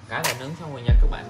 Cá đã nướng xong rồi nha các bạn.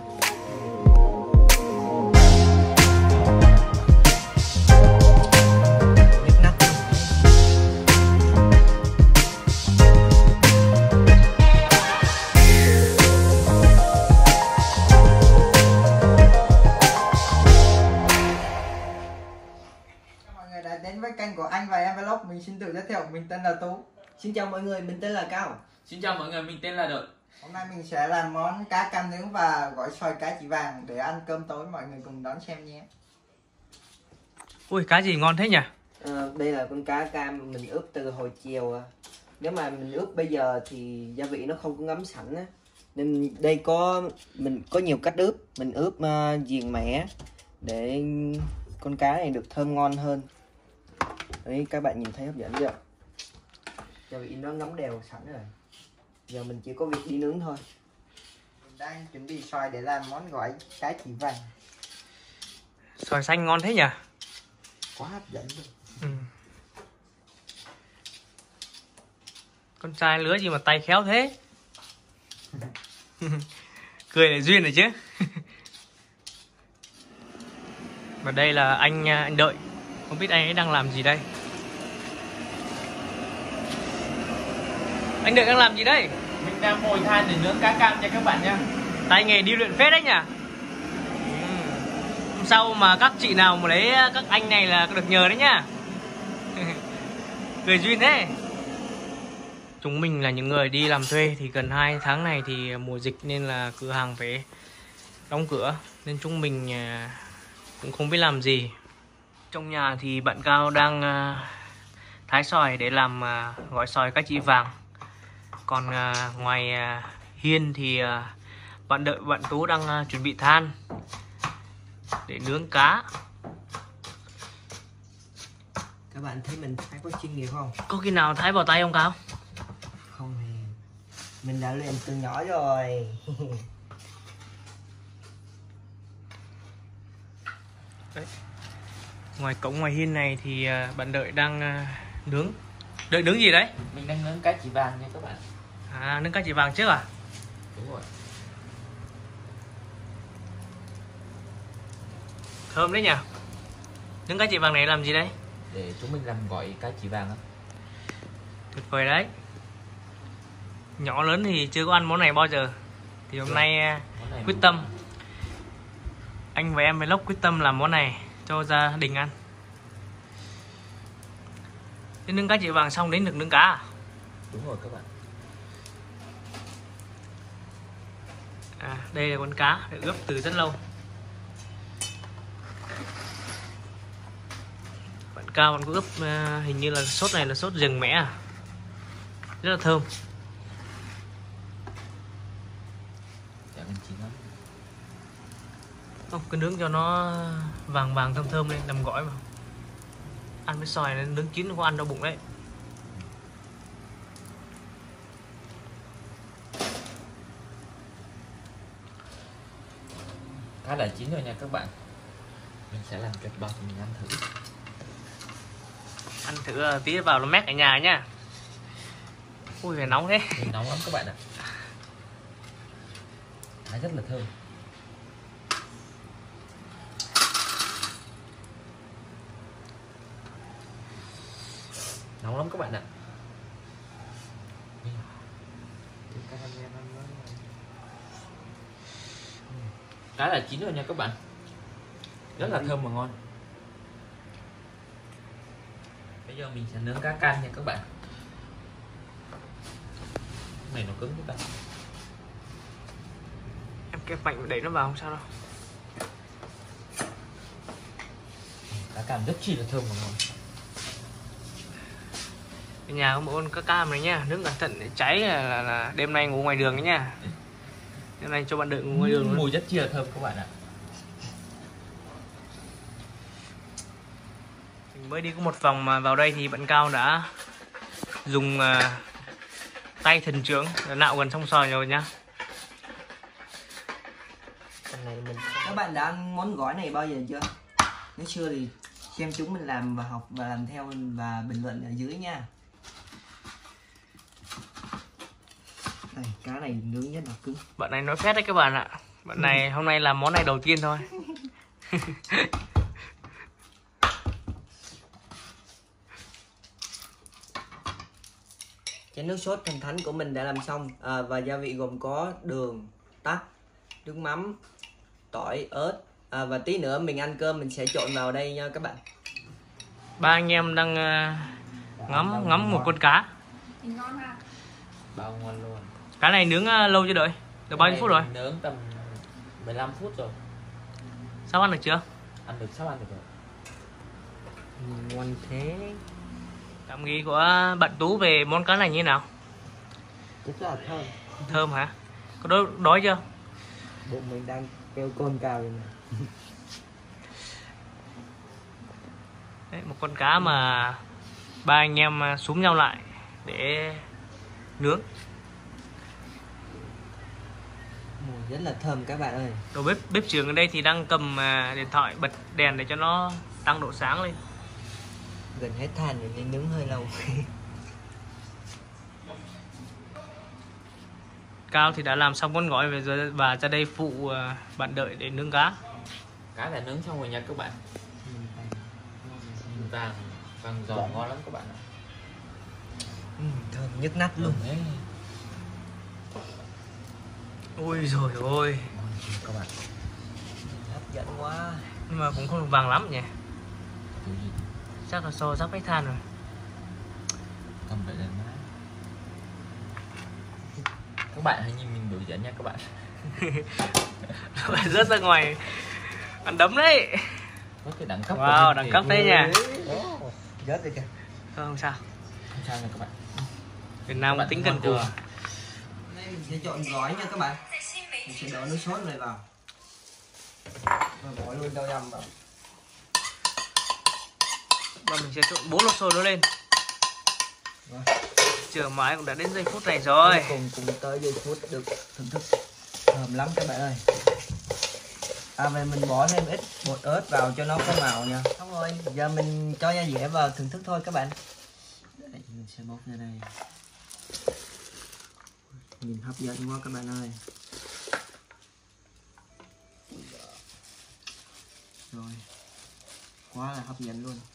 Đã đến với kênh của anh và em vlog. Mình xin tự giới thiệu, mình tên là Tú. Xin chào mọi người, mình tên là Cao. Xin chào mọi người, mình tên là Đợi. Hôm nay mình sẽ làm món cá cam nướng và gỏi xoài cá chỉ vàng để ăn cơm tối, mọi người cùng đón xem nhé. Ui, cá gì ngon thế nhỉ? Đây là con cá cam mình ướp từ hồi chiều. Nếu mà mình ướp bây giờ thì gia vị nó không có ngấm sẵn á. Nên đây mình có nhiều cách ướp. Mình ướp giềng mẻ để con cá này được thơm ngon hơn. Đấy, các bạn nhìn thấy hấp dẫn chưa? Gia vị nó ngấm đều sẵn rồi. Giờ mình chỉ có việc đi nướng thôi. Mình đang chuẩn bị xoài để làm món gỏi cá chỉ vàng. Xoài xanh ngon thế nhỉ? Quá hấp dẫn luôn. Ừ. Con trai lứa gì mà tay khéo thế? Cười lại duyên rồi chứ. Và đây là anh Đợi. Không biết anh ấy đang làm gì đây? Anh Đợi đang làm gì đây? Mình đang ngồi than để nướng cá cam nha các bạn nha. Tay nghề điêu luyện phết đấy nhỉ? Hôm sau mà các chị nào mà lấy các anh này là được nhờ đấy nhá. Cười duyên thế. Chúng mình là những người đi làm thuê thì gần 2 tháng này thì mùa dịch nên là cửa hàng phải đóng cửa, nên chúng mình cũng không biết làm gì. Trong nhà thì bạn Cao đang thái xoài để làm gỏi xoài cá chỉ vàng. Còn ngoài hiên thì bạn Đợi, bạn Tú đang chuẩn bị than để nướng cá. Các bạn thấy mình thái có chuyên nghiệp không? Có khi nào thái vào tay không Cao? Không hề. Mình đã luyện từ nhỏ rồi. Đấy. Ngoài cổng ngoài hiên này thì bạn Đợi đang nướng. Đợi nướng gì đấy? Mình đang nướng cá chỉ vàng nha các bạn. À, nướng cá chỉ vàng trước à? Đúng rồi. Thơm đấy nhỉ? Nướng cá chỉ vàng này làm gì đấy? Để chúng mình làm gỏi cá chỉ vàng á. Tuyệt vời đấy. Nhỏ lớn thì chưa có ăn món này bao giờ. Thì hôm nay Món này quyết tâm, anh và em vlog quyết tâm làm món này cho gia đình ăn. Thế nướng cá chỉ vàng xong đến được nướng cá à? Đúng rồi các bạn. À, đây là con cá được ướp từ rất lâu. Bạn Cao còn có ướp hình như là sốt này là sốt giềng mẻ à? Rất là thơm. Dạ mình chín lắm. Không, cứ nướng cho nó vàng vàng thơm thơm lên làm gỏi mà. Ăn với xoài nên nướng chín không ăn đau bụng đấy. Cá đã chín rồi nha các bạn. Mình sẽ làm cho bọc mình ăn thử. Ăn thử tí vào nó mát ở nhà nhá. Ui phải nóng thế. Mình nóng lắm các bạn ạ. Nó rất là thơm. Nóng lắm các bạn ạ. Cá là chín rồi nha các bạn. Rất là thơm và ngon. Bây giờ mình sẽ nướng cá can nha các bạn. Cái này nó cứng các bạn. Em kẹp mạnh đẩy nó vào không sao đâu. Cá cam rất chi là thơm và ngon. Ở nhà có một con cá cam này nha, nướng cẩn thận để cháy là đêm nay ngủ ngoài đường đấy nha. Đêm nay cho bạn Đợi ngủ ngoài đường luôn. Mùi rất chi là thơm các bạn ạ. Mình mới đi có một vòng mà vào đây thì bạn Cao đã dùng tay thần trưởng nạo gần xong xoài rồi nhá. Các bạn đã ăn món gỏi này bao giờ chưa? Nếu chưa thì xem chúng mình làm và học và làm theo và bình luận ở dưới nha. Đây, cá này nướng rất là cứng. Bạn này nói phét đấy các bạn ạ. Bạn này hôm nay làm món này đầu tiên thôi. Chén nước sốt thần thánh của mình đã làm xong và gia vị gồm có đường, tắc, nước mắm, tỏi, ớt và tí nữa mình ăn cơm mình sẽ trộn vào đây nha các bạn. Ba anh em đang ngắm một con cá. Ngon ha. Bao ngon luôn. Cá này nướng lâu chưa đợi? Được bao nhiêu phút rồi? Nướng tầm 15 phút rồi. Sao ăn được chưa? Ăn được, sắp ăn được rồi. Ngon thế. Cảm nghĩ của bạn Tú về món cá này như thế nào? Rất là thơm. Thơm hả? Có đói chưa? Bụng mình đang kêu cồn cào rồi nè. Đấy, một con cá mà ba anh em xúm nhau lại để nướng. Mùi rất là thơm các bạn ơi. Đầu bếp trưởng ở đây thì đang cầm điện thoại bật đèn để cho nó tăng độ sáng lên. Gần hết than rồi nên nướng hơi lâu. Cao thì đã làm xong con gỏi về rồi và ra đây phụ bạn đợi để nướng cá. Cá đã nướng xong rồi nha các bạn. Vàng giòn ngon lắm các bạn ạ. Thơm nhức nách luôn. Đấy. Ôi rồi ôi, Các bạn. Hấp dẫn quá. nhưng mà cũng không được vàng lắm nhỉ. Kiểu gì? Chắc là so sắp hết than rồi. Cầm vậy lên má. Các bạn hãy nhìn mình biểu diễn nha các bạn. Bạn rớt ra ngoài ăn đấm đấy. Có cái đẳng cấp. Wow, đẳng cấp đấy nha. Rớt rồi kìa. Không sao. Không sao nha các bạn. Việt Nam Các bạn tính thấy cần ngon cù. chưa? Đây mình sẽ trộn gỏi nha các bạn. Mình sẽ đổ nước sốt này vào. Và bỏ luôn rau dầm vào. Và mình sẽ trộn 4 lô xôi đó lên. Vâng. Chờ mãi cũng đã đến giây phút này rồi. Cùng tới giây phút được thưởng thức thơm lắm các bạn ơi. Về mình bỏ thêm ít bột ớt vào cho nó có màu nha. Xong rồi, giờ mình cho gia dẻ vào thưởng thức thôi các bạn. Đây, mình sẽ bóc ra đây. Nhìn hấp dẫn quá các bạn ơi. Rồi, quá là hấp dẫn luôn.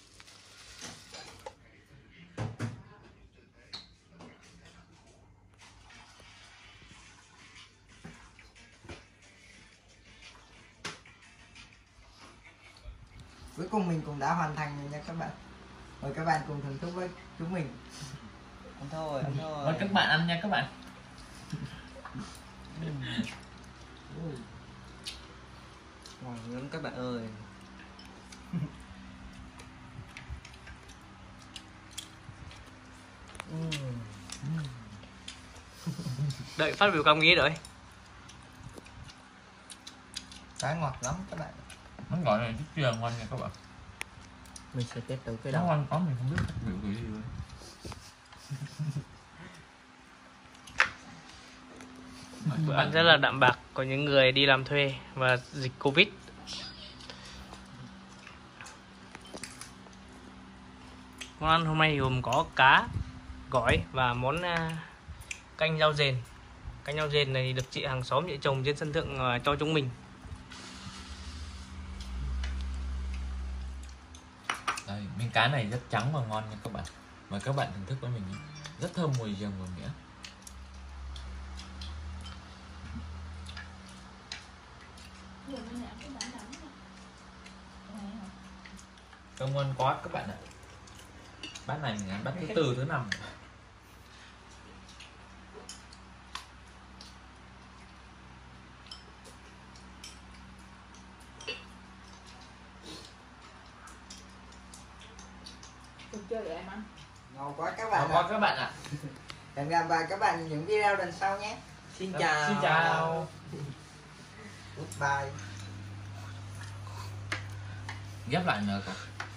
Cuối cùng mình cũng đã hoàn thành rồi nha các bạn. Mời các bạn cùng thưởng thức với chúng mình. Ăn thôi, ăn thôi. Mời các bạn ăn nha các bạn. Ngon lắm các bạn ơi. Đợi phát biểu cảm nghĩ đợi. Cá ngọt lắm các bạn. Món gọi này rất là ngon nha các bạn. Mình sẽ test thử cái Nó đầu. ngon có mình không biết phát biểu cái gì luôn. Bữa ăn rất là đạm bạc của những người đi làm thuê và dịch Covid. Món ăn hôm nay gồm có cá, gỏi và món canh rau dền. Canh rau dền này được chị hàng xóm chị trồng trên sân thượng cho chúng mình. Đây, miếng cá này rất trắng và ngon nha các bạn. Mời các bạn thưởng thức với mình nhé. Rất thơm mùi giềng và mía. Cơm ngon quá các bạn ạ. Bát này mình ăn bát thứ 4, thứ 5. Chơi để em ăn. Ngon quá các Ngon bạn quá ạ. các bạn ạ. Hẹn gặp lại các bạn những video lần sau nhé. Xin chào. Xin chào. Goodbye. Ghép lại nữa con.